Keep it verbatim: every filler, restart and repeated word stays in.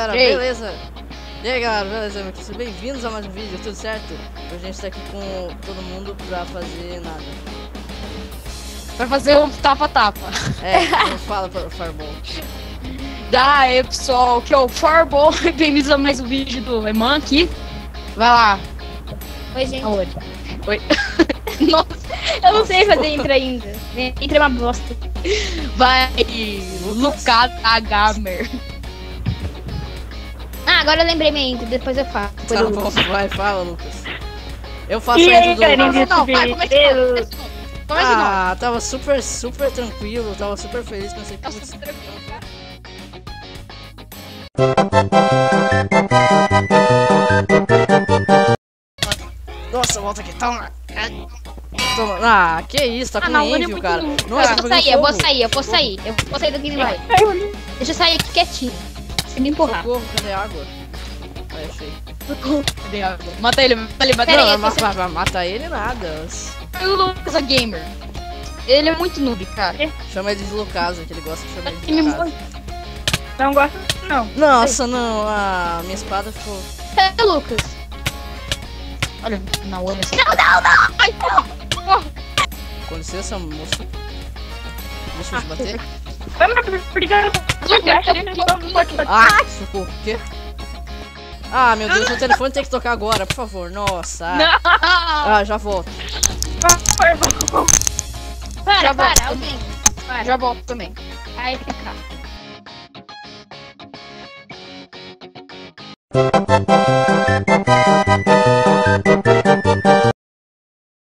galera, Ei. beleza? E aí galera, beleza? Sejam bem-vindos a mais um vídeo, tudo certo? Hoje a gente tá aqui com todo mundo pra fazer nada. Pra fazer um tapa-tapa. É, não fala para o Fireball. Daí, pessoal, que é o Fireball. Bem-vindos a mais um vídeo do Eman aqui. Vai lá. Oi, gente. Aonde? Oi. Nossa. Eu não sei fazer intro ainda. Intro é uma bosta. Vai, Lucas a Gamer. Ah, agora eu lembrei minha intro, depois eu faço. Depois Tá eu bom, uso. vai, fala, Lucas. Eu faço E a aí, intro do carinha Lucas. desse Não, vai, começa de novo, começa de novo. Começa de novo. Ah, tava super, super tranquilo, tava super feliz, pensei que Nossa, putz, super tranquilo, cara. nossa, volta aqui, toma. Toma. Ah, que isso, tá com Ah, não, ele é envio, muito cara. ruim. Nossa, Eu tá vou pegando sair, eu vou fogo. sair, eu vou sair. Eu vou sair do Game Boy. Deixa eu sair aqui quietinho. Sem me empurrar. Socorro, cadê a água? Aí, achei. Cadê a água? Mata ele, mata ele, mata Pera Não, aí, mas você- ma- ma- mata ele nada. ele. O Lucas a Gamer. Ele é muito noob, cara. Chama ele de Lucasa, que ele gosta de chamar ele de Ele Lucasa. Não gosto, não. Nossa, não, a minha espada ficou... É, Lucas. Olha, na olha assim. Não, não, não. Ai, não. Com licença, moço. Deixa eu te bater. Ah, socorro, o quê? Ah, meu Deus, o telefone tem que tocar agora, por favor, nossa. Não! Ah, já volto. Para, Já volto. para, alguém. Para. Já volto também. Aí fica.